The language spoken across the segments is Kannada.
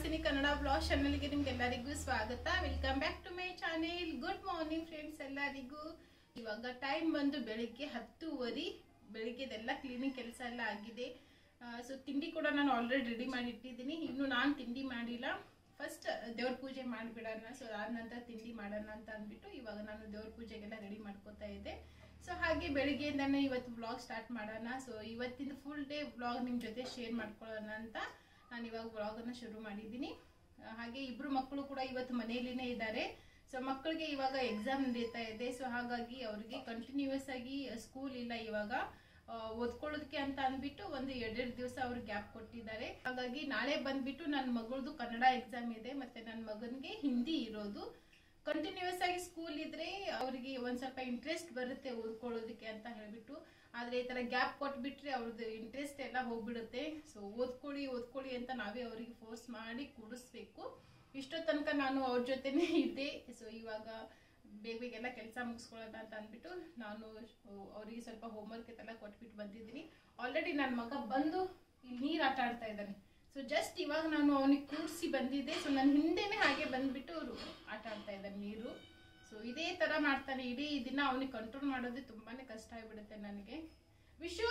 ಸುಹಾಸಿನಿ ಕನ್ನಡ ಬ್ಲಾಗ್ ಚಾನೆಲ್ ಗೆ ನಿಮಗೆಲ್ಲರಿಗೂ ಸ್ವಾಗತ. Welcome back to my channel. Good morning friends ಎಲ್ಲರಿಗೂ. ಇವಾಗ ಟೈಮ್ ಬಂದು ಬೆಳಿಗ್ಗೆ 10:30. ಬೆಳಿಗ್ಗೆದೆಲ್ಲ ಕ್ಲೀನಿಂಗ್ ಕೆಲಸ ಎಲ್ಲ ಆಗಿದೆ. ಸೊ ತಿಂಡಿ ಕೂಡ ನಾನು ಆಲ್ರೆಡಿ ರೆಡಿ ಮಾಡಿ ಇಟ್ಟಿದ್ದೀನಿ. ಇನ್ನು ನಾನು ತಿಂಡಿ ಮಾಡಿಲ್ಲ. ಫಸ್ಟ್ ದೇವ್ರ ಪೂಜೆ ಮಾಡಿಬಿಡೋಣ, ಸೊ ಆದ ನಂತರ ತಿಂಡಿ ಮಾಡೋಣ ಅಂತ ಅಂದ್ಬಿಟ್ಟು ಇವಾಗ ನಾನು ದೇವ್ರ ಪೂಜೆಗೆಲ್ಲ ರೆಡಿ ಮಾಡ್ಕೋತಾ ಇದ್ದೆ. ಸೊ ಹಾಗೆ ಬೆಳಿಗ್ಗೆಯಿಂದನೇ ಇವತ್ತು ವ್ಲಾಗ್ ಸ್ಟಾರ್ಟ್ ಮಾಡೋಣ. ಸೊ ಇವತ್ತಿನ ಫುಲ್ ಡೇ ವ್ಲಾಗ್ ನಿಮ್ಮ ಜೊತೆ ಶೇರ್ ಮಾಡ್ಕೊಳ್ಳೋಣ ಅಂತ ನಾನು ಇವಾಗ ವ್ಲಾಗನ್ನು ಶುರು ಮಾಡಿದ್ದೀನಿ. ಹಾಗೆ ಇಬ್ರು ಮಕ್ಕಳು ಕೂಡ ಇವತ್ತು ಮನೆಯಲ್ಲಿನೇ ಇದ್ದಾರೆ. ಸೊ ಮಕ್ಕಳಿಗೆ ಇವಾಗ ಎಕ್ಸಾಮ್ ನಡೀತಾ ಇದೆ. ಸೊ ಹಾಗಾಗಿ ಅವ್ರಿಗೆ ಕಂಟಿನ್ಯೂಸ್ ಆಗಿ ಸ್ಕೂಲ್ ಇಲ್ಲ, ಇವಾಗ ಓದ್ಕೊಳ್ಳೋದಕ್ಕೆ ಅಂತ ಅಂದ್ಬಿಟ್ಟು ಒಂದು 2 ದಿವಸ ಅವ್ರಿಗೆ ಗ್ಯಾಪ್ ಕೊಟ್ಟಿದ್ದಾರೆ. ಹಾಗಾಗಿ ನಾಳೆ ಬಂದ್ಬಿಟ್ಟು ನನ್ನ ಮಗಳದು ಕನ್ನಡ ಎಕ್ಸಾಮ್ ಇದೆ, ಮತ್ತೆ ನನ್ನ ಮಗನಿಗೆ ಹಿಂದಿ ಇರೋದು. ಕಂಟಿನ್ಯೂಸ್ ಆಗಿ ಸ್ಕೂಲ್ ಇದ್ರೆ ಅವರಿಗೆ ಒಂದ್ ಸ್ವಲ್ಪ ಇಂಟ್ರೆಸ್ಟ್ ಬರುತ್ತೆ ಓದ್ಕೊಳ್ಳೋದಕ್ಕೆ ಅಂತ ಹೇಳ್ಬಿಟ್ಟು. ಆದ್ರೆ ಈ ತರ ಗ್ಯಾಪ್ ಕೊಟ್ಬಿಟ್ರೆ ಅವ್ರದ್ದು ಇಂಟ್ರೆಸ್ಟ್ ಎಲ್ಲ ಹೋಗ್ಬಿಡುತ್ತೆ. ಸೊ ಓದ್ಕೊಳ್ಳಿ ಅಂತ ನಾವೇ ಅವರಿಗೆ ಫೋರ್ಸ್ ಮಾಡಿ ಕೂಡಿಸ್ಬೇಕು. ಇಷ್ಟೋ ತನಕ ನಾನು ಅವ್ರ ಜೊತೆನೆ ಇದ್ದೆ. ಸೊ ಇವಾಗ ಬೇಗ ಕೆಲಸ ಮುಗಿಸ್ಕೊಳ್ಳೋಣ ಅಂತ ಅಂದ್ಬಿಟ್ಟು ನಾನು ಅವರಿಗೆ ಸ್ವಲ್ಪ ಹೋಮ್ವರ್ಕ್ ಎಲ್ಲ ಕೊಟ್ಬಿಟ್ಟು ಬಂದಿದ್ದೀನಿ. ಆಲ್ರೆಡಿ ನನ್ನ ಮಗ ಬಂದು ಇಲ್ಲಿ ನೀರ್ ಆಟ ಆಡ್ತಾ ಇದ್ದಾನೆ. ಸೊ ಜಸ್ಟ್ ಇವಾಗ ನಾನು ಅವನಿಗೆ ಕೂರಿಸಿ ಬಂದಿದ್ದೆ. ಸೊ ನನ್ನ ಹಿಂದೆನೆ ಹಾಗೆ ಬಂದ್ಬಿಟ್ಟು ಅವರು ಆಟ ಆಡ್ತಾ ಇದ್ದಾನೆ ನೀರು. ಸೊ ಇದೇ ತರ ಮಾಡ್ತಾನೆ ಇಡೀ ದಿನ. ಅವನಿಗೆ ಕಂಟ್ರೋಲ್ ಮಾಡೋದೇ ತುಂಬಾನೇ ಕಷ್ಟ ಆಗ್ಬಿಡುತ್ತೆ ನನಗೆ. ವಿಶು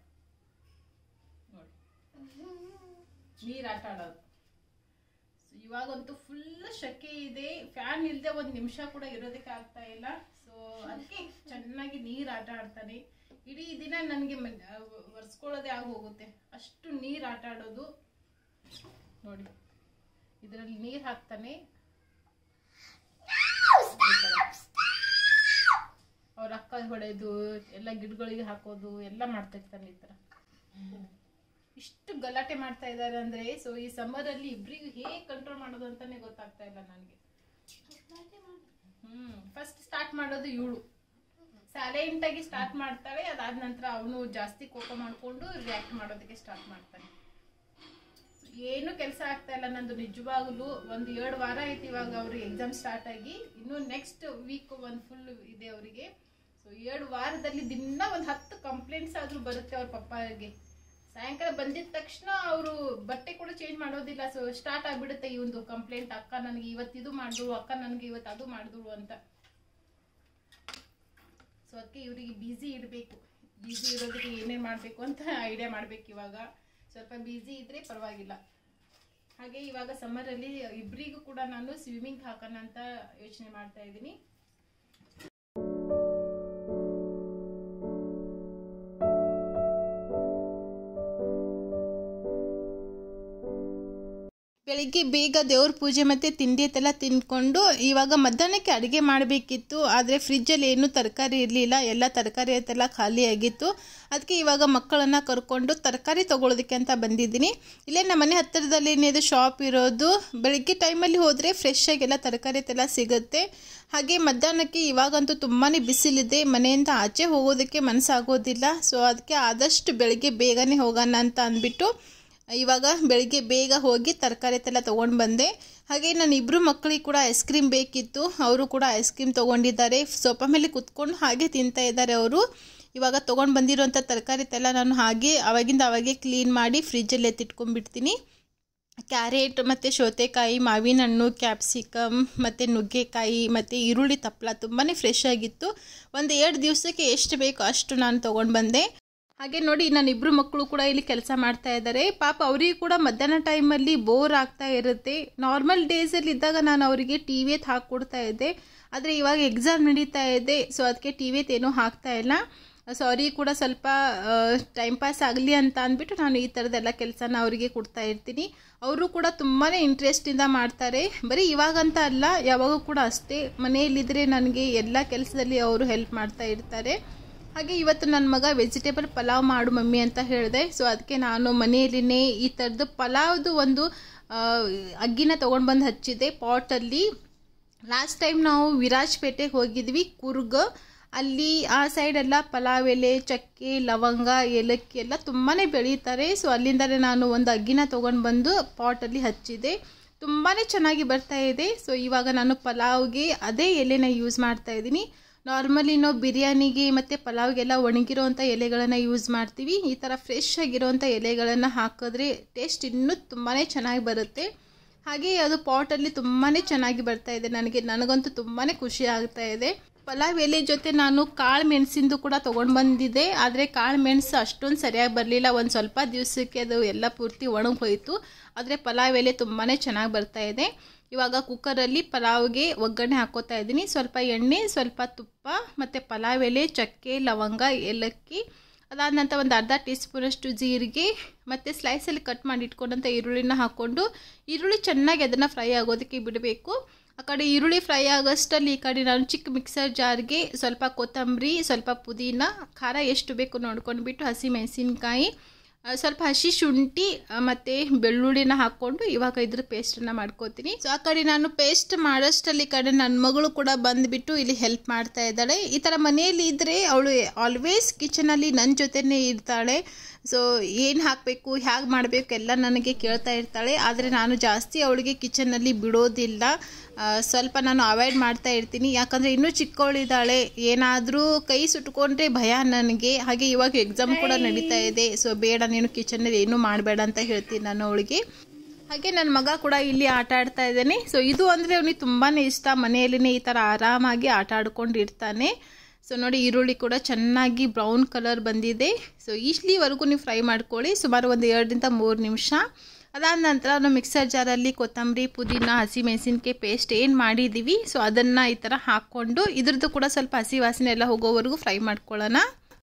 ನೋಡಿ ನೀರ್ ಆಟ ಆಡೋದು. ಇವಾಗಂತೂ ಫುಲ್ ಶೆಕೆ ಇದೆ. ಫ್ಯಾನ್ ಇಲ್ಲದೆ 1 ನಿಮಿಷ ಕೂಡ ಇರೋದಕ್ಕೆ ಆಗ್ತಾ ಇಲ್ಲ. ಸೊ ಅದಕ್ಕೆ ಚೆನ್ನಾಗಿ ನೀರ್ ಆಟ ಆಡ್ತಾನೆ. ಇಡೀ ದಿನ ನನಗೆ ಒರೆಸ್ಕೊಳ್ಳೋದೇ ಆಗೋಗುತ್ತೆ, ಅಷ್ಟು ನೀರ್ ಆಟ ಆಡೋದು. ನೋಡಿ ಇದರಲ್ಲಿ ನೀರ್ ಹಾಕ್ತಾನೆ. ಅವ್ರ ಅಕ್ಕ ಹೊಡೆದು ಎಲ್ಲ ಗಿಡಗಳಿಗೆ ಹಾಕೋದು ಎಲ್ಲ ಮಾಡ್ತಾ ಇರ್ತಾನೆ ಈ ತರ. ಇಷ್ಟು ಗಲಾಟೆ ಮಾಡ್ತಾ ಇದ್ದಾರೆ ಅಂದ್ರೆ. ಸೊ ಈ ಸಮ್ಮರ್ ಅಲ್ಲಿ ಇಬ್ರಿಗೂ ಹೇಗೆ ಕಂಟ್ರೋಲ್ ಮಾಡೋದು ಅಂತಾನೆ ಗೊತ್ತಾಗ್ತಾ ಇಲ್ಲ ನನಗೆ. ಫಸ್ಟ್ ಸ್ಟಾರ್ಟ್ ಮಾಡೋದು ಇವಳು ಸೈಲೆಂಟ್ ಆಗಿ ಸ್ಟಾರ್ಟ್ ಮಾಡ್ತಾಳೆ. ಅದಾದ ನಂತರ ಅವನು ಜಾಸ್ತಿ ಕೋಪ ಮಾಡ್ಕೊಂಡು ರಿಯಾಕ್ಟ್ ಮಾಡೋದಕ್ಕೆ ಸ್ಟಾರ್ಟ್ ಮಾಡ್ತಾನೆ. ಏನು ಕೆಲಸ ಆಗ್ತಾ ಇಲ್ಲ ನಂದು ನಿಜವಾಗ್ಲೂ. 1-2 ವಾರ ಆಯ್ತು ಇವಾಗ ಅವ್ರಿಗೆ ಎಕ್ಸಾಮ್ ಸ್ಟಾರ್ಟ್ ಆಗಿ. ಇನ್ನು ನೆಕ್ಸ್ಟ್ ವೀಕ್ ಒಂದು ಫುಲ್ ಇದೆ ಅವರಿಗೆ. ಸೊ 7 ವಾರದಲ್ಲಿ ದಿನ ಒಂದು 10 ಕಂಪ್ಲೇಂಟ್ಸ್ ಆದ್ರೂ ಬರುತ್ತೆ ಅವ್ರ ಪಪ್ಪಾಗೆ. ಸಾಯಂಕಾಲ ಬಂದಿದ ತಕ್ಷಣ ಅವರು ಬಟ್ಟೆ ಕೂಡ ಚೇಂಜ್ ಮಾಡೋದಿಲ್ಲ. ಸೊ ಸ್ಟಾರ್ಟ್ ಆಗ್ಬಿಡುತ್ತೆ ಈ ಒಂದು ಕಂಪ್ಲೇಂಟ್. ಅಕ್ಕ ನನಗೆ ಇವತ್ತು ಇದು ಮಾಡಿದ್ರು, ಅಕ್ಕ ನನಗೆ ಇವತ್ತು ಅದು ಮಾಡಿದ್ರು ಅಂತ. ಸೊ ಅದಕ್ಕೆ ಇವರಿಗೆ ಬ್ಯುಸಿ ಇಡಬೇಕು. ಬ್ಯುಸಿ ಇರೋದಕ್ಕೆ ಏನೇನು ಮಾಡಬೇಕು ಅಂತ ಐಡಿಯಾ ಮಾಡ್ಬೇಕು. ಇವಾಗ ಸ್ವಲ್ಪ ಬ್ಯುಸಿ ಇದ್ರೆ ಪರವಾಗಿಲ್ಲ. ಹಾಗೆ ಇವಾಗ ಸಮ್ಮರಲ್ಲಿ ಇಬ್ಬರಿಗೂ ಕೂಡ ನಾನು ಸ್ವಿಮ್ಮಿಂಗ್ ಹಾಕೋಣ ಅಂತ ಯೋಚನೆ ಮಾಡ್ತಾ ಇದ್ದೀನಿ. ಬೆಳಿಗ್ಗೆ ಬೇಗ ದೇವ್ರ ಪೂಜೆ ಮತ್ತು ತಿಂಡಿ ಎಲ್ಲ ತಿಂದ್ಕೊಂಡು ಇವಾಗ ಮಧ್ಯಾಹ್ನಕ್ಕೆ ಅಡುಗೆ ಮಾಡಬೇಕಿತ್ತು. ಆದರೆ ಫ್ರಿಜ್ಜಲ್ಲಿ ಏನೂ ತರಕಾರಿ ಇರಲಿಲ್ಲ, ಎಲ್ಲ ತರಕಾರಿ ಎಲ್ಲ ಖಾಲಿ ಆಗಿತ್ತು. ಅದಕ್ಕೆ ಇವಾಗ ಮಕ್ಕಳನ್ನು ಕರ್ಕೊಂಡು ತರಕಾರಿ ತೊಗೊಳೋದಕ್ಕೆ ಅಂತ ಬಂದಿದ್ದೀನಿ. ಇಲ್ಲೇ ನಮ್ಮ ಮನೆ ಹತ್ತಿರದಲ್ಲಿನೇ ಶಾಪ್ ಇರೋದು. ಬೆಳಿಗ್ಗೆ ಟೈಮಲ್ಲಿ ಹೋದರೆ ಫ್ರೆಶ್ ಆಗಿ ಎಲ್ಲ ತರಕಾರಿ ಎಲ್ಲ ಸಿಗುತ್ತೆ. ಹಾಗೆ ಮಧ್ಯಾಹ್ನಕ್ಕೆ ಇವಾಗಂತೂ ತುಂಬಾ ಬಿಸಿಲಿದೆ, ಮನೆಯಿಂದ ಆಚೆ ಹೋಗೋದಕ್ಕೆ ಮನಸ್ಸಾಗೋದಿಲ್ಲ. ಸೊ ಅದಕ್ಕೆ ಆದಷ್ಟು ಬೆಳಿಗ್ಗೆ ಬೇಗನೆ ಹೋಗೋಣ ಅಂತ ಅಂದ್ಬಿಟ್ಟು ಇವಾಗ ಬೆಳಿಗ್ಗೆ ಬೇಗ ಹೋಗಿ ತರಕಾರಿ ಎಲ್ಲ ತೊಗೊಂಡು ಬಂದೆ. ಹಾಗೆ ನನ್ನ ಇಬ್ಬರು ಮಕ್ಕಳಿಗೆ ಕೂಡ ಐಸ್ ಕ್ರೀಮ್ ಬೇಕಿತ್ತು. ಅವರು ಕೂಡ ಐಸ್ ಕ್ರೀಮ್ ತೊಗೊಂಡಿದ್ದಾರೆ. ಸೋಫಾ ಮೇಲೆ ಕುತ್ಕೊಂಡು ಹಾಗೆ ತಿಂತಾ ಇದ್ದಾರೆ ಅವರು. ಇವಾಗ ತೊಗೊಂಡು ಬಂದಿರೋಂಥ ತರಕಾರಿ ಎಲ್ಲ ನಾನು ಹಾಗೆ ಅವಾಗೆ ಕ್ಲೀನ್ ಮಾಡಿ ಫ್ರಿಜ್ಜಲ್ಲಿ ಎತ್ತಿಟ್ಕೊಂಡ್ಬಿಡ್ತೀನಿ. ಕ್ಯಾರೆಟ್ ಮತ್ತು ಸೌತೆಕಾಯಿ, ಮಾವಿನ ಹಣ್ಣು, ಕ್ಯಾಪ್ಸಿಕಮ್ ಮತ್ತು ನುಗ್ಗೆಕಾಯಿ ಮತ್ತು ಈರುಳ್ಳಿ ತಪ್ಪಲ ತುಂಬಾ ಫ್ರೆಶ್ ಆಗಿತ್ತು. 1-2 ದಿವಸಕ್ಕೆ ಎಷ್ಟು ಬೇಕೋ ಅಷ್ಟು ನಾನು ತೊಗೊಂಡು ಬಂದೆ. ಹಾಗೆ ನೋಡಿ ನನ್ನ ಇಬ್ಬರು ಮಕ್ಕಳು ಕೂಡ ಇಲ್ಲಿ ಕೆಲಸ ಮಾಡ್ತಾ ಇದ್ದಾರೆ. ಪಾಪ ಅವರಿಗೆ ಕೂಡ ಮಧ್ಯಾಹ್ನ ಟೈಮಲ್ಲಿ ಬೋರ್ ಆಗ್ತಾ ಇರುತ್ತೆ. ನಾರ್ಮಲ್ ಡೇಸಲ್ಲಿ ಇದ್ದಾಗ ನಾನು ಅವರಿಗೆ ಟಿ.ವಿ ಹಾಕ್ಕೊಡ್ತಾ ಇದ್ದೆ. ಆದರೆ ಇವಾಗ ಎಕ್ಸಾಮ್ ನಡೀತಾ ಇದೆ. ಸೊ ಅದಕ್ಕೆ ಟಿ.ವಿ ಏನೂ ಹಾಕ್ತಾ ಇಲ್ಲ. ಸೊ ಅವರಿಗೆ ಕೂಡ ಸ್ವಲ್ಪ ಟೈಮ್ ಪಾಸ್ ಆಗಲಿ ಅಂತ ಅಂದ್ಬಿಟ್ಟು ನಾನು ಈ ಥರದ್ದೆಲ್ಲ ಕೆಲಸನ ಅವರಿಗೆ ಕೊಡ್ತಾ ಇರ್ತೀನಿ. ಅವರು ಕೂಡ ತುಂಬಾ ಇಂಟ್ರೆಸ್ಟಿಂದ ಮಾಡ್ತಾರೆ. ಬರೀ ಇವಾಗಂತ ಅಲ್ಲ, ಯಾವಾಗೂ ಕೂಡ ಅಷ್ಟೇ. ಮನೆಯಲ್ಲಿದ್ದರೆ ನನಗೆ ಎಲ್ಲ ಕೆಲಸದಲ್ಲಿ ಅವರು ಹೆಲ್ಪ್ ಮಾಡ್ತಾ ಇರ್ತಾರೆ. ಹಾಗೆ ಇವತ್ತು ನನ್ನ ಮಗ ವೆಜಿಟೇಬಲ್ ಪಲಾವ್ ಮಾಡು ಮಮ್ಮಿ ಅಂತ ಹೇಳಿದೆ. ಸೊ ಅದಕ್ಕೆ ನಾನು ಮನೆಯಲ್ಲಿನೇ ಈ ಥರದ್ದು ಪಲಾವ್ದು ಒಂದು ಅಗ್ಗಿನ ತೊಗೊಂಡು ಬಂದು ಹಚ್ಚಿದೆ ಪಾಟಲ್ಲಿ. ಲಾಸ್ಟ್ ಟೈಮ್ ನಾವು ವಿರಾಜಪೇಟೆಗೆ ಹೋಗಿದ್ವಿ, ಕೂರ್ಗ್. ಅಲ್ಲಿ ಆ ಸೈಡೆಲ್ಲ ಪಲಾವ್ ಎಲೆ, ಚಕ್ಕೆ, ಲವಂಗ, ಏಲಕ್ಕಿ ಎಲ್ಲ ತುಂಬಾ ಬೆಳೀತಾರೆ. ಸೊ ಅಲ್ಲಿಂದಲೇ ನಾನು ಒಂದು ಅಗ್ಗಿನ ತೊಗೊಂಡು ಬಂದು ಪಾಟಲ್ಲಿ ಹಚ್ಚಿದೆ. ತುಂಬಾ ಚೆನ್ನಾಗಿ ಬರ್ತಾ ಇದೆ. ಸೊ ಇವಾಗ ನಾನು ಪಲಾವ್ಗೆ ಅದೇ ಎಲೆನ ಯೂಸ್ ಮಾಡ್ತಾ ಇದ್ದೀನಿ. ನಾರ್ಮಲಿ ನಾವು ಬಿರಿಯಾನಿಗೆ ಮತ್ತು ಪಲಾವ್ಗೆಲ್ಲ ಒಣಗಿರೋವಂಥ ಎಲೆಗಳನ್ನು ಯೂಸ್ ಮಾಡ್ತೀವಿ. ಈ ಥರ ಫ್ರೆಶ್ ಆಗಿರೋವಂಥ ಎಲೆಗಳನ್ನು ಹಾಕಿದ್ರೆ ಟೇಸ್ಟ್ ಇನ್ನೂ ತುಂಬಾ ಚೆನ್ನಾಗಿ ಬರುತ್ತೆ. ಹಾಗೆ ಅದು ಪಾಟಲ್ಲಿ ತುಂಬಾ ಚೆನ್ನಾಗಿ ಬರ್ತಾ ಇದೆ. ನನಗಂತೂ ತುಂಬಾ ಖುಷಿ ಆಗ್ತಾ ಇದೆ. ಪಲಾವ್ ಎಲೆ ಜೊತೆ ನಾನು ಕಾಳು ಮೆಣಸಿಂದು ಕೂಡ ತೊಗೊಂಡು ಬಂದಿದ್ದೆ. ಆದರೆ ಕಾಳು ಮೆಣಸು ಅಷ್ಟೊಂದು ಸರಿಯಾಗಿ ಬರಲಿಲ್ಲ. ಒಂದು ಸ್ವಲ್ಪ ದಿವಸಕ್ಕೆ ಅದು ಎಲ್ಲ ಪೂರ್ತಿ ಒಣಗಿ ಹೋಯಿತು. ಆದರೆ ಪಲಾವ್ ಎಲೆ ತುಂಬಾ ಚೆನ್ನಾಗಿ ಬರ್ತಾ ಇದೆ. ಇವಾಗ ಕುಕ್ಕರಲ್ಲಿ ಪಲಾವ್ಗೆ ಒಗ್ಗರಣೆ ಹಾಕೋತಾ ಇದ್ದೀನಿ. ಸ್ವಲ್ಪ ಎಣ್ಣೆ, ಸ್ವಲ್ಪ ತುಪ್ಪ ಮತ್ತು ಪಲಾವ್ ಎಲೆ, ಚಕ್ಕೆ, ಲವಂಗ, ಏಲಕ್ಕಿ, ಅದಾದ ನಂತರ ಒಂದು ಅರ್ಧ ಟೀ ಸ್ಪೂನಷ್ಟು ಜೀರಿಗೆ ಮತ್ತು ಸ್ಲೈಸಲ್ಲಿ ಕಟ್ ಮಾಡಿ ಇಟ್ಕೊಂಡಂಥ ಈರುಳ್ಳಿನ ಹಾಕ್ಕೊಂಡು ಈರುಳ್ಳಿ ಚೆನ್ನಾಗಿ ಅದನ್ನು ಫ್ರೈ ಆಗೋದಕ್ಕೆ ಬಿಡಬೇಕು. ಆ ಕಡೆ ಈರುಳ್ಳಿ ಫ್ರೈ ಆಗೋಷ್ಟರಲ್ಲಿ ಈ ಕಡೆ ನಾನು ಚಿಕ್ಕ ಮಿಕ್ಸರ್ ಜಾರ್ಗೆ ಸ್ವಲ್ಪ ಕೊತ್ತಂಬರಿ, ಸ್ವಲ್ಪ ಪುದೀನ, ಖಾರ ಎಷ್ಟು ಬೇಕು ನೋಡ್ಕೊಂಡ್ಬಿಟ್ಟು ಹಸಿ ಮೆಣಸಿನ್ಕಾಯಿ, ಸ್ವಲ್ಪ ಹಸಿ ಶುಂಠಿ ಮತ್ತು ಬೆಳ್ಳುಳ್ಳಿನ ಹಾಕ್ಕೊಂಡು ಇವಾಗ ಇದ್ರ ಪೇಸ್ಟನ್ನು ಮಾಡ್ಕೋತೀನಿ. ಸೊ ಆ ಕಡೆ ನಾನು ಪೇಸ್ಟ್ ಮಾಡೋಷ್ಟರಲ್ಲಿ ಈ ಕಡೆ ನನ್ನ ಮಗಳು ಕೂಡ ಬಂದುಬಿಟ್ಟು ಇಲ್ಲಿ ಹೆಲ್ಪ್ ಮಾಡ್ತಾ ಇದ್ದಾಳೆ. ಈ ಥರ ಮನೆಯಲ್ಲಿ ಇದ್ದರೆ ಅವಳು ಆಲ್ವೇಸ್ ಕಿಚನಲ್ಲಿ ನನ್ನ ಜೊತೆನೇ ಇರ್ತಾಳೆ. ಸೊ ಏನು ಹಾಕಬೇಕು, ಹೇಗೆ ಮಾಡಬೇಕು ಎಲ್ಲ ನನಗೆ ಕೇಳ್ತಾ ಇರ್ತಾಳೆ. ಆದರೆ ನಾನು ಜಾಸ್ತಿ ಅವಳಿಗೆ ಕಿಚನಲ್ಲಿ ಬಿಡೋದಿಲ್ಲ. ಸ್ವಲ್ಪ ನಾನು ಅವಾಯ್ಡ್ ಮಾಡ್ತಾ ಇರ್ತೀನಿ. ಯಾಕಂದರೆ ಇನ್ನೂ ಚಿಕ್ಕವಳಿದ್ದಾಳೆ. ಏನಾದರೂ ಕೈ ಸುಟ್ಕೊಂಡ್ರೆ ಭಯ ನನಗೆ. ಹಾಗೆ ಇವಾಗ ಎಕ್ಸಾಮ್ ಕೂಡ ನಡೀತಾ ಇದೆ. ಸೊ ಬೇಡ, ನೀನು ಕಿಚನಲ್ಲಿ ಏನೂ ಮಾಡಬೇಡ ಅಂತ ಹೇಳ್ತೀನಿ ನಾನು ಅವಳಿಗೆ. ಹಾಗೆ ನನ್ನ ಮಗ ಕೂಡ ಇಲ್ಲಿ ಆಟ ಆಡ್ತಾ ಇದ್ದಾನೆ. ಸೊ ಇದು ಅಂದರೆ ಅವನಿಗೆ ತುಂಬಾ ಇಷ್ಟ. ಮನೆಯಲ್ಲಿನೇ ಈ ಥರ ಆರಾಮಾಗಿ ಆಟ ಆಡ್ಕೊಂಡು ಇರ್ತಾನೆ. ಸೊ ನೋಡಿ, ಈರುಳ್ಳಿ ಕೂಡ ಚೆನ್ನಾಗಿ ಬ್ರೌನ್ ಕಲರ್ ಬಂದಿದೆ. ಸೊ ಇಷ್ಟಲಿವರೆಗೂ ನೀವು ಫ್ರೈ ಮಾಡ್ಕೊಳ್ಳಿ, ಸುಮಾರು ಒಂದು 2-3 ನಿಮಿಷ. ಅದಾದ ನಂತರ ನಾವು ಮಿಕ್ಸರ್ ಜಾರಲ್ಲಿ ಕೊತ್ತಂಬರಿ, ಪುದೀನ, ಹಸಿ ಮೆಣಸಿನ್ಕಾಯಿ ಪೇಸ್ಟ್ ಏನು ಮಾಡಿದ್ದೀವಿ ಸೊ ಅದನ್ನು ಈ ಥರ ಹಾಕ್ಕೊಂಡು ಇದ್ರದ್ದು ಕೂಡ ಸ್ವಲ್ಪ ಹಸಿ ವಾಸನೆ ಎಲ್ಲ ಹೋಗೋವರೆಗೂ ಫ್ರೈ ಮಾಡ್ಕೊಳ್ಳೋಣ.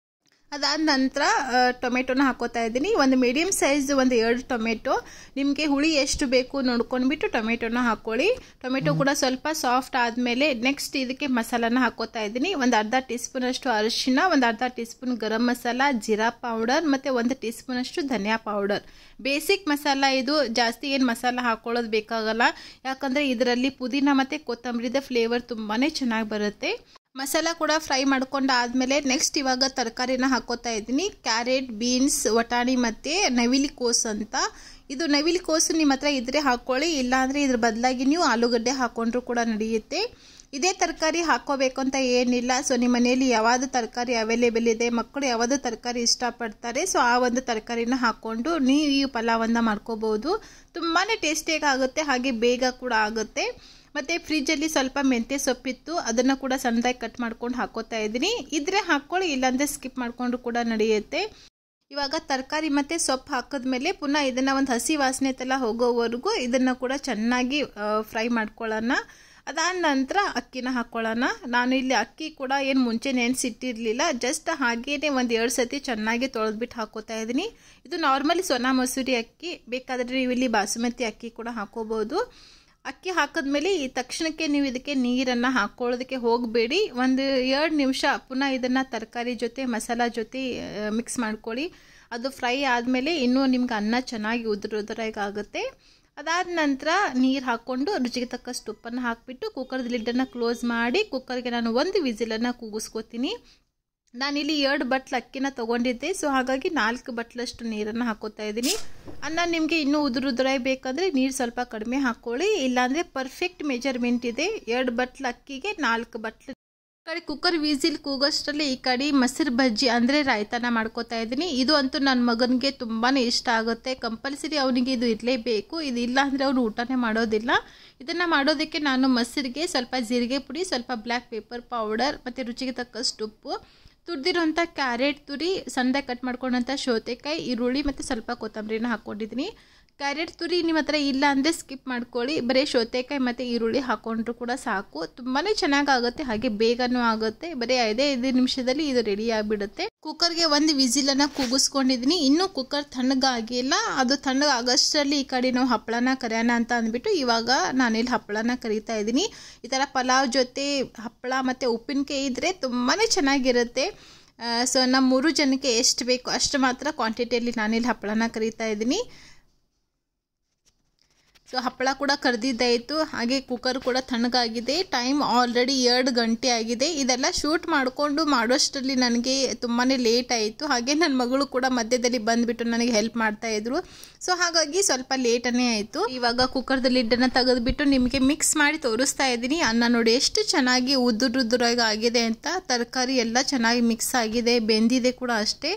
ಅದಾದ ನಂತರ ಟೊಮೆಟೊನ ಹಾಕೋತಾ ಇದ್ದೀನಿ. ಒಂದು ಮೀಡಿಯಮ್ ಸೈಜ್ ಒಂದು 2 ಟೊಮೆಟೊ. ನಿಮಗೆ ಹುಳಿ ಎಷ್ಟು ಬೇಕು ನೋಡ್ಕೊಂಡ್ಬಿಟ್ಟು ಟೊಮೆಟೊನ ಹಾಕ್ಕೊಳ್ಳಿ. ಟೊಮೆಟೊ ಕೂಡ ಸ್ವಲ್ಪ ಸಾಫ್ಟ್ ಆದಮೇಲೆ ನೆಕ್ಸ್ಟ್ ಇದಕ್ಕೆ ಮಸಾಲಾನ ಹಾಕೋತಾ ಇದ್ದೀನಿ. ಒಂದು ಅರ್ಧ ಟೀ ಸ್ಪೂನಷ್ಟು ಅರಿಶಿನ, ಒಂದು ಅರ್ಧ ಟೀ ಸ್ಪೂನ್ ಗರಂ ಮಸಾಲ, ಜೀರಾ ಪೌಡರ್ ಮತ್ತು 1 ಟೀ ಸ್ಪೂನಷ್ಟು ಧನಿಯಾ ಪೌಡರ್. ಬೇಸಿಕ್ ಮಸಾಲ ಇದು, ಜಾಸ್ತಿ ಏನು ಮಸಾಲ ಹಾಕೊಳ್ಳೋದು ಬೇಕಾಗಲ್ಲ. ಯಾಕಂದರೆ ಇದರಲ್ಲಿ ಪುದೀನ ಮತ್ತು ಕೊತ್ತಂಬರಿದ ಫ್ಲೇವರ್ ತುಂಬಾ ಚೆನ್ನಾಗಿ ಬರುತ್ತೆ. ಮಸಾಲ ಕೂಡ ಫ್ರೈ ಮಾಡ್ಕೊಂಡು ಆದಮೇಲೆ ನೆಕ್ಸ್ಟ್ ಇವಾಗ ತರಕಾರಿನ ಹಾಕೋತಾ ಇದ್ದೀನಿ. ಕ್ಯಾರೆಟ್, ಬೀನ್ಸ್, ವಟಾಣಿ ಮತ್ತು ನವಿಲಿ ಕೋಸು ಅಂತ. ಇದು ನವಿಲಿ ಕೋಸು ನಿಮ್ಮ ಹತ್ರ ಇದ್ರೆ ಹಾಕ್ಕೊಳ್ಳಿ, ಇಲ್ಲಾಂದರೆ ಇದ್ರ ಬದಲಾಗಿ ನೀವು ಆಲೂಗಡ್ಡೆ ಹಾಕ್ಕೊಂಡ್ರೂ ಕೂಡ ನಡೆಯುತ್ತೆ. ಇದೇ ತರಕಾರಿ ಹಾಕ್ಕೋಬೇಕು ಅಂತ ಏನಿಲ್ಲ. ಸೊ ನಿಮ್ಮ ಮನೆಯಲ್ಲಿ ಯಾವುದು ತರಕಾರಿ ಅವೈಲೇಬಲ್ ಇದೆ, ಮಕ್ಕಳು ಯಾವುದು ತರಕಾರಿ ಇಷ್ಟಪಡ್ತಾರೆ, ಸೊ ಆ ಒಂದು ತರಕಾರಿನ ಹಾಕ್ಕೊಂಡು ನೀವು ಈ ಪಲಾವನ್ನು ಮಾಡ್ಕೋಬೋದು. ತುಂಬಾ ಟೇಸ್ಟಿಯಾಗಿ ಆಗುತ್ತೆ, ಹಾಗೆ ಬೇಗ ಕೂಡ ಆಗುತ್ತೆ. ಮತ್ತು ಫ್ರಿಜ್ಜಲ್ಲಿ ಸ್ವಲ್ಪ ಮೆಂತ್ಯ ಸೊಪ್ಪಿತ್ತು, ಅದನ್ನು ಕೂಡ ಸಣ್ಣದಾಗಿ ಕಟ್ ಮಾಡ್ಕೊಂಡು ಹಾಕೋತಾ ಇದ್ದೀನಿ. ಇದ್ರೆ ಹಾಕ್ಕೊಳ್ಳಿ, ಇಲ್ಲಾಂದರೆ ಸ್ಕಿಪ್ ಮಾಡಿಕೊಂಡು ಕೂಡ ನಡೆಯುತ್ತೆ. ಇವಾಗ ತರಕಾರಿ ಮತ್ತು ಸೊಪ್ಪು ಹಾಕಿದ್ಮೇಲೆ ಪುನಃ ಇದನ್ನು ಒಂದು ಹಸಿ ವಾಸನೆ ಎಲ್ಲ ಹೋಗೋವರೆಗೂ ಇದನ್ನು ಕೂಡ ಚೆನ್ನಾಗಿ ಫ್ರೈ ಮಾಡ್ಕೊಳ್ಳೋಣ. ಅದಾದ ನಂತರ ಅಕ್ಕಿನ ಹಾಕ್ಕೊಳ್ಳೋಣ. ನಾನು ಇಲ್ಲಿ ಅಕ್ಕಿ ಕೂಡ ಏನು ಮುಂಚೆ ನೆನೆಸಿಟ್ಟಿರಲಿಲ್ಲ, ಜಸ್ಟ್ ಹಾಗೇನೆ ಒಂದು 2 ಸತಿ ಚೆನ್ನಾಗಿ ತೊಳೆದ್ಬಿಟ್ಟು ಹಾಕೋತಾ ಇದ್ದೀನಿ. ಇದು ನಾರ್ಮಲಿ ಸೋನಾ ಮಸೂರಿ ಅಕ್ಕಿ, ಬೇಕಾದರೆ ನೀವು ಇಲ್ಲಿ ಬಾಸುಮತಿ ಅಕ್ಕಿ ಕೂಡ ಹಾಕೋಬೋದು. ಅಕ್ಕಿ ಹಾಕಿದ್ಮೇಲೆ ಈ ತಕ್ಷಣಕ್ಕೆ ನೀವು ಇದಕ್ಕೆ ನೀರನ್ನು ಹಾಕ್ಕೊಳ್ಳೋದಕ್ಕೆ ಹೋಗಬೇಡಿ. ಒಂದು 2 ನಿಮಿಷ ಪುನಃ ಇದನ್ನು ತರಕಾರಿ ಜೊತೆ ಮಸಾಲ ಜೊತೆ ಮಿಕ್ಸ್ ಮಾಡ್ಕೊಳ್ಳಿ. ಅದು ಫ್ರೈ ಆದಮೇಲೆ ಇನ್ನೂ ನಿಮ್ಗೆ ಅನ್ನ ಚೆನ್ನಾಗಿ ಉದುರಾಗಿ ಆಗುತ್ತೆ. ಅದಾದ ನಂತರ ನೀರು ಹಾಕ್ಕೊಂಡು ರುಚಿಗೆ ತಕ್ಕಷ್ಟು ಉಪ್ಪನ್ನು ಹಾಕಿಬಿಟ್ಟು ಕುಕ್ಕರ್ದ ಲಿಡ್ಡನ್ನು ಕ್ಲೋಸ್ ಮಾಡಿ ಕುಕ್ಕರ್ಗೆ ನಾನು 1 ವಿಸಿಲನ್ನು ಕೂಗಿಸ್ಕೊತೀನಿ. ನಾನಿಲ್ಲಿ 2 ಬಟ್ಲು ಅಕ್ಕಿನ ತೊಗೊಂಡಿದ್ದೆ. ಸೊ ಹಾಗಾಗಿ 4 ಬಟ್ಲಷ್ಟು ನೀರನ್ನು ಹಾಕೋತಾ ಇದ್ದೀನಿ. ಅನ್ನ ನಿಮಗೆ ಇನ್ನೂ ಉದುರಾಗಿ ಬೇಕಂದರೆ ನೀರು ಸ್ವಲ್ಪ ಕಡಿಮೆ ಹಾಕ್ಕೊಳ್ಳಿ, ಇಲ್ಲಾಂದರೆ ಪರ್ಫೆಕ್ಟ್ ಮೆಜರ್ಮೆಂಟ್ ಇದೆ. 2 ಬಟ್ಲು ಅಕ್ಕಿಗೆ 4 ಬಟ್ಲು. ಈ ಕಡೆ ಕುಕ್ಕರ್ ವಿಸಿಲ್ ಕೂಗೋಷ್ಟರಲ್ಲಿ ಈ ಕಡೆ ಮೊಸರು ಬಜ್ಜಿ ಅಂದರೆ ರಾಯ್ತಾನ ಮಾಡ್ಕೋತಾ ಇದ್ದೀನಿ. ಇದು ಅಂತೂ ನನ್ನ ಮಗನಿಗೆ ತುಂಬಾ ಇಷ್ಟ ಆಗುತ್ತೆ. ಕಂಪಲ್ಸರಿ ಅವನಿಗೆ ಇದು ಇರಲೇಬೇಕು. ಇದು ಇಲ್ಲ ಅಂದರೆ ಅವನು ಊಟನೇ ಮಾಡೋದಿಲ್ಲ. ಇದನ್ನು ಮಾಡೋದಕ್ಕೆ ನಾನು ಮೊಸರಿಗೆ ಸ್ವಲ್ಪ ಜೀರಿಗೆ ಪುಡಿ, ಸ್ವಲ್ಪ ಬ್ಲ್ಯಾಕ್ ಪೇಪರ್ ಪೌಡರ್ ಮತ್ತು ರುಚಿಗೆ ತಕ್ಕಷ್ಟು ಉಪ್ಪು, ತುರಿದಿರೋಂಥ ಕ್ಯಾರೆಟ್ ತುರಿ, ಸಣ್ಣದಾಗಿ ಕಟ್ ಮಾಡ್ಕೊಂಡಂಥ ಸೌತೆಕಾಯಿ, ಈರುಳ್ಳಿ ಮತ್ತು ಸ್ವಲ್ಪ ಕೊತ್ತಂಬರಿನ ಹಾಕ್ಕೊಂಡಿದ್ದೀನಿ. ಕ್ಯಾರೆಟ್ ತುರಿ ನಿಮ್ಮ ಹತ್ರ ಇಲ್ಲ ಅಂದರೆ ಸ್ಕಿಪ್ ಮಾಡ್ಕೊಳ್ಳಿ. ಬರೀ ಸೌತೆಕಾಯಿ ಮತ್ತು ಈರುಳ್ಳಿ ಹಾಕ್ಕೊಂಡ್ರು ಕೂಡ ಸಾಕು. ತುಂಬಾ ಚೆನ್ನಾಗಾಗುತ್ತೆ, ಹಾಗೆ ಬೇಗನೂ ಆಗುತ್ತೆ. ಬರೀ 5 ನಿಮಿಷದಲ್ಲಿ ಇದು ರೆಡಿ ಆಗಿಬಿಡುತ್ತೆ. ಕುಕ್ಕರ್ಗೆ 1 ವಿಸಿಲನ್ನು ಕೂಗಿಸ್ಕೊಂಡಿದ್ದೀನಿ. ಇನ್ನೂ ಕುಕ್ಕರ್ ತಣ್ಣಗಾಗಿಲ್ಲ. ಅದು ತಣ್ಣಗಾಗೋಷ್ಟರಲ್ಲಿ ಈ ಕಡೆ ನಾವು ಹಪ್ಪಳನ ಕರಿಯೋಣ ಅಂತ ಅಂದ್ಬಿಟ್ಟು ಇವಾಗ ನಾನಿಲ್ಲಿ ಹಪ್ಪಳನ ಕರಿತಾ ಇದ್ದೀನಿ. ಈ ಥರ ಪಲಾವ್ ಜೊತೆ ಹಪ್ಪಳ ಮತ್ತು ಉಪ್ಪಿನಕಾಯಿ ಇದ್ದರೆ ತುಂಬಾ ಚೆನ್ನಾಗಿರುತ್ತೆ. ಸೊ ನಮ್ಮ 3 ಜನಕ್ಕೆ ಎಷ್ಟು ಬೇಕು ಅಷ್ಟು ಮಾತ್ರ ಕ್ವಾಂಟಿಟಿಯಲ್ಲಿ ನಾನಿಲ್ಲಿ ಹಪ್ಪಳನ ಕರಿತಾ ಇದ್ದೀನಿ. ಸೊ ಹಪ್ಪಳ ಕೂಡ ಕರೆದಿದ್ದಾಯಿತು, ಹಾಗೆ ಕುಕ್ಕರ್ ಕೂಡ ತಣ್ಣಗಾಗಿದೆ. ಟೈಮ್ ಆಲ್ರೆಡಿ 2 ಗಂಟೆ ಆಗಿದೆ. ಇದೆಲ್ಲ ಶೂಟ್ ಮಾಡಿಕೊಂಡು ಮಾಡೋಷ್ಟರಲ್ಲಿ ನನಗೆ ತುಂಬಾ ಲೇಟ್ ಆಯಿತು. ಹಾಗೆ ನನ್ನ ಮಗಳು ಕೂಡ ಮಧ್ಯದಲ್ಲಿ ಬಂದುಬಿಟ್ಟು ನನಗೆ ಹೆಲ್ಪ್ ಮಾಡ್ತಾಯಿದ್ರು. ಸೊ ಹಾಗಾಗಿ ಸ್ವಲ್ಪ ಲೇಟನೇ ಆಯಿತು. ಇವಾಗ ಕುಕ್ಕರ್ದ ಲಿಡ್ಡನ್ನು ತೆಗೆದುಬಿಟ್ಟು ನಿಮಗೆ ಮಿಕ್ಸ್ ಮಾಡಿ ತೋರಿಸ್ತಾ ಇದ್ದೀನಿ. ಅನ್ನ ನೋಡಿ ಎಷ್ಟು ಚೆನ್ನಾಗಿ ಉದುರಾಗಿ ಆಗಿದೆ ಅಂತ. ತರಕಾರಿ ಎಲ್ಲ ಚೆನ್ನಾಗಿ ಮಿಕ್ಸ್ ಆಗಿದೆ, ಬೆಂದಿದೆ ಕೂಡ ಅಷ್ಟೇ.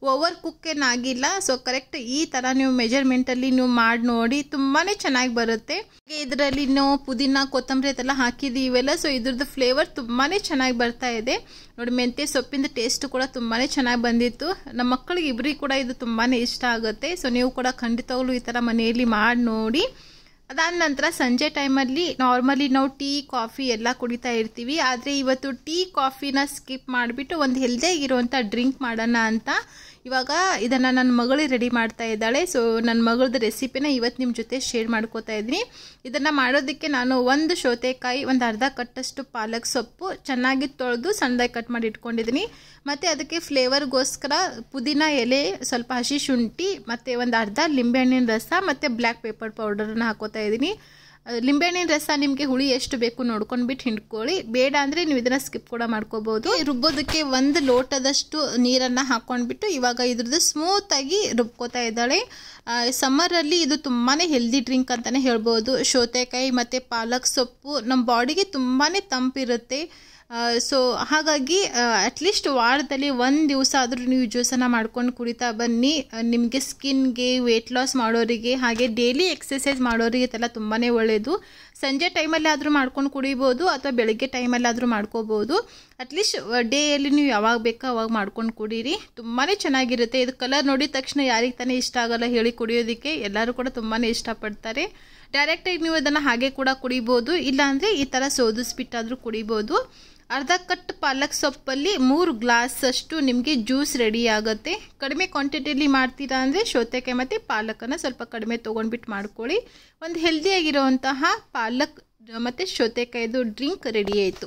ಓವರ್ ಕುಕ್ ಏನಾಗಿಲ್ಲ. ಸೊ ಕರೆಕ್ಟ್ ಈ ಥರ ನೀವು ಮೆಜರ್ಮೆಂಟಲ್ಲಿ ನೀವು ಮಾಡಿ ನೋಡಿ, ತುಂಬಾ ಚೆನ್ನಾಗಿ ಬರುತ್ತೆ. ಇದರಲ್ಲಿ ನಾವು ಪುದೀನ ಕೊತ್ತಂಬರಿ ಅದೆಲ್ಲ ಹಾಕಿದ್ದೀವಲ್ಲ, ಸೊ ಇದ್ರದ್ದು ಫ್ಲೇವರ್ ತುಂಬಾ ಚೆನ್ನಾಗಿ ಬರ್ತಾ ಇದೆ ನೋಡಿ. ಮೆಂತ್ಯ ಸೊಪ್ಪಿಂದ ಟೇಸ್ಟ್ ಕೂಡ ತುಂಬಾ ಚೆನ್ನಾಗಿ ಬಂದಿತ್ತು. ನಮ್ಮ ಮಕ್ಕಳಿಗೆ ಇಬ್ಬರಿಗೆ ಕೂಡ ಇದು ತುಂಬಾ ಇಷ್ಟ ಆಗುತ್ತೆ. ಸೊ ನೀವು ಕೂಡ ಖಂಡಿತವಾಗ್ಲೂ ಈ ಥರ ಮನೆಯಲ್ಲಿ ಮಾಡಿ ನೋಡಿ. ಅದಾದ ನಂತರ ಸಂಜೆ ಟೈಮಲ್ಲಿ ನಾರ್ಮಲಿ ನಾವು ಟೀ ಕಾಫಿ ಎಲ್ಲ ಕುಡಿತಾ ಇರ್ತೀವಿ. ಆದರೆ ಇವತ್ತು ಟೀ ಕಾಫಿನ ಸ್ಕಿಪ್ ಮಾಡಿಬಿಟ್ಟು ಒಂದು ಹೆಲ್ದಿಯಾಗಿರುವಂಥ ಡ್ರಿಂಕ್ ಮಾಡೋಣ ಅಂತ ಇವಾಗ ಇದನ್ನು ನನ್ನ ಮಗಳು ರೆಡಿ ಮಾಡ್ತಾ ಇದ್ದಾಳೆ. ಸೊ ನನ್ನ ಮಗಳದ್ದು ರೆಸಿಪಿನ ಇವತ್ತು ನಿಮ್ಮ ಜೊತೆ ಶೇರ್ ಮಾಡ್ಕೋತಾ ಇದ್ದೀನಿ. ಇದನ್ನು ಮಾಡೋದಕ್ಕೆ ನಾನು ಒಂದು ಸೌತೆಕಾಯಿ, ಒಂದು ಅರ್ಧ ಕಟ್ಟಷ್ಟು ಪಾಲಕ್ ಸೊಪ್ಪು ಚೆನ್ನಾಗಿ ತೊಳೆದು ಸಣ್ಣದಾಗಿ ಕಟ್ ಮಾಡಿ ಇಟ್ಕೊಂಡಿದ್ದೀನಿ. ಮತ್ತು ಅದಕ್ಕೆ ಫ್ಲೇವರ್ಗೋಸ್ಕರ ಪುದೀನ ಎಲೆ, ಸ್ವಲ್ಪ ಹಸಿ ಶುಂಠಿ ಮತ್ತು ಒಂದು ಅರ್ಧ ಲಿಂಬೆಹಣ್ಣಿನ ರಸ ಮತ್ತು ಬ್ಲ್ಯಾಕ್ ಪೆಪ್ಪರ್ ಪೌಡರನ್ನು ಹಾಕೋತಾ ಇದ್ದೀನಿ. ಲಿಂಬೆಹಣ್ಣಿನ ರಸ ನಿಮಗೆ ಹುಳಿ ಎಷ್ಟು ಬೇಕು ನೋಡ್ಕೊಂಡ್ಬಿಟ್ಟು ಹಿಂಡ್ಕೊಳ್ಳಿ. ಬೇಡ ಅಂದರೆ ನೀವು ಇದನ್ನು ಸ್ಕಿಪ್ ಕೂಡ ಮಾಡ್ಕೋಬೋದು. ರುಬ್ಬೋದಕ್ಕೆ ಒಂದು ಲೋಟದಷ್ಟು ನೀರನ್ನು ಹಾಕ್ಕೊಂಡ್ಬಿಟ್ಟು ಇವಾಗ ಇದ್ರದ್ದು ಸ್ಮೂತಾಗಿ ರುಬ್ಕೋತಾ ಇದ್ದಾಳೆ. ಸಮ್ಮರಲ್ಲಿ ಇದು ತುಂಬಾ ಹೆಲ್ದಿ ಡ್ರಿಂಕ್ ಅಂತಲೇ ಹೇಳ್ಬೋದು. ಸೌತೆಕಾಯಿ ಮತ್ತು ಪಾಲಕ್ ಸೊಪ್ಪು ನಮ್ಮ ಬಾಡಿಗೆ ತುಂಬಾ ತಂಪಿರುತ್ತೆ. ಸೊ ಹಾಗಾಗಿ ಅಟ್ಲೀಸ್ಟ್ ವಾರದಲ್ಲಿ ಒಂದು ದಿವಸ ಆದರೂ ನೀವು ಜ್ಯೂಸನ್ನು ಮಾಡ್ಕೊಂಡು ಕುಡಿತಾ ಬನ್ನಿ. ನಿಮಗೆ ಸ್ಕಿನ್ಗೆ, ವೆಯ್ಟ್ ಲಾಸ್ ಮಾಡೋರಿಗೆ, ಹಾಗೆ ಡೈಲಿ ಎಕ್ಸಸೈಸ್ ಮಾಡೋರಿಗೆ ಇದೆಲ್ಲ ತುಂಬಾ ಒಳ್ಳೆಯದು. ಸಂಜೆ ಟೈಮಲ್ಲಿ ಆದರೂ ಮಾಡ್ಕೊಂಡು ಕುಡಿಬೋದು ಅಥವಾ ಬೆಳಗ್ಗೆ ಟೈಮಲ್ಲಾದರೂ ಮಾಡ್ಕೋಬೋದು. ಅಟ್ಲೀಸ್ಟ್ ಡೇಯಲ್ಲಿ ನೀವು ಯಾವಾಗ ಬೇಕೋ ಅವಾಗ ಮಾಡ್ಕೊಂಡು ಕುಡೀರಿ, ತುಂಬಾ ಚೆನ್ನಾಗಿರುತ್ತೆ. ಇದು ಕಲರ್ ನೋಡಿದ ತಕ್ಷಣ ಯಾರಿಗೆ ತಾನೇ ಇಷ್ಟ ಆಗಲ್ಲ ಹೇಳಿ ಕುಡಿಯೋದಕ್ಕೆ, ಎಲ್ಲರೂ ಕೂಡ ತುಂಬಾ ಇಷ್ಟಪಡ್ತಾರೆ. ಡೈರೆಕ್ಟಾಗಿ ನೀವು ಅದನ್ನು ಹಾಗೆ ಕೂಡ ಕುಡಿಬೋದು, ಇಲ್ಲಾಂದರೆ ಈ ಥರ ಸೋದಿಸ್ಬಿಟ್ಟಾದರೂ ಕುಡಿಬೋದು. ಅರ್ಧ ಕಟ್ ಪಾಲಕ್ ಸೊಪ್ಪಲ್ಲಿ 3 ಗ್ಲಾಸ್ ಅಷ್ಟು ನಿಮಗೆ ಜ್ಯೂಸ್ ರೆಡಿ ಆಗುತ್ತೆ. ಕಡಿಮೆ ಕ್ವಾಂಟಿಟಿಯಲ್ಲಿ ಮಾಡ್ತೀರಾ ಅಂದರೆ ಸೌತೆಕಾಯಿ ಮತ್ತು ಪಾಲಕನ್ನು ಸ್ವಲ್ಪ ಕಡಿಮೆ ತೊಗೊಂಡ್ಬಿಟ್ಟು ಮಾಡ್ಕೊಳ್ಳಿ. ಒಂದು ಹೆಲ್ದಿಯಾಗಿರುವಂತಹ ಪಾಲಕ್ ಮತ್ತು ಸೌತೆಕಾಯಿದು ಡ್ರಿಂಕ್ ರೆಡಿ ಆಯಿತು.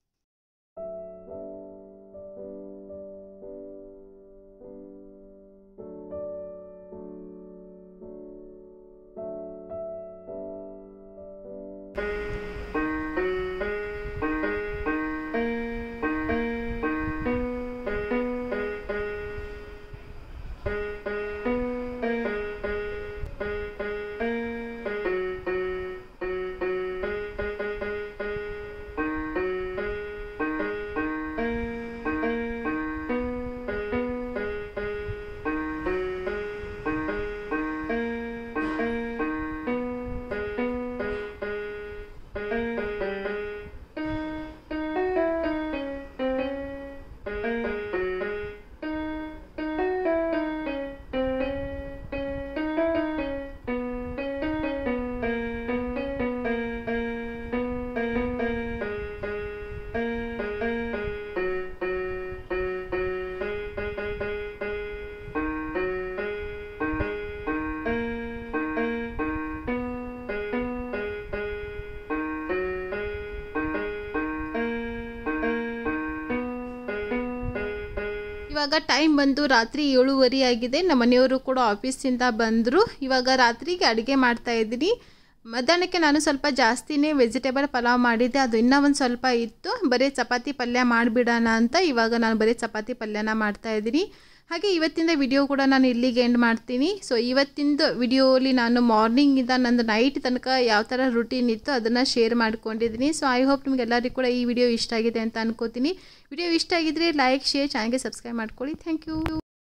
ಇವಾಗ ಟೈಮ್ ಬಂದು ರಾತ್ರಿ 7:30 ಆಗಿದೆ. ನಮ್ಮ ಮನೆಯವರು ಕೂಡ ಆಫೀಸಿಂದ ಬಂದರು. ಇವಾಗ ರಾತ್ರಿಗೆ ಅಡುಗೆ ಮಾಡ್ತಾ ಇದ್ದೀನಿ. ಮಧ್ಯಾಹ್ನಕ್ಕೆ ನಾನು ಸ್ವಲ್ಪ ಜಾಸ್ತಿನೇ ವೆಜಿಟೇಬಲ್ ಪಲಾವ್ ಮಾಡಿದ್ದೆ, ಅದು ಇನ್ನೂ ಒಂದು ಸ್ವಲ್ಪ ಇತ್ತು. ಬರೀ ಚಪಾತಿ ಪಲ್ಯ ಮಾಡಿಬಿಡೋಣ ಅಂತ ಇವಾಗ ನಾನು ಬರೀ ಚಪಾತಿ ಪಲ್ಯನ ಮಾಡ್ತಾ ಇದ್ದೀನಿ. ಹಾಗೆ ಇವತ್ತಿಂದ ವಿಡಿಯೋ ಕೂಡ ನಾನು ಇಲ್ಲಿಗೆ ಎಂಡ್ ಮಾಡ್ತೀನಿ. ಸೊ ಇವತ್ತಿಂದ ವಿಡಿಯೋಲಿ ನಾನು ಮಾರ್ನಿಂಗಿಂದ ನಂದು ನೈಟ್ ತನಕ ಯಾವ ಥರ ರುಟೀನ್ ಇತ್ತು ಅದನ್ನು ಶೇರ್ ಮಾಡ್ಕೊಂಡಿದ್ದೀನಿ. ಸೊ ಐ ಹೋಪ್ ನಿಮಗೆಲ್ಲರಿಗೂ ಕೂಡ ಈ ವಿಡಿಯೋ ಇಷ್ಟ ಆಗಿದೆ ಅಂತ ಅನ್ಕೋತೀನಿ. ವಿಡಿಯೋ ಇಷ್ಟ ಆಗಿದ್ರೆ ಲೈಕ್, ಶೇರ್, ಚಾನಲ್ಗೆ ಸಬ್ಸ್ಕ್ರೈಬ್ ಮಾಡ್ಕೊಳ್ಳಿ. Thank you.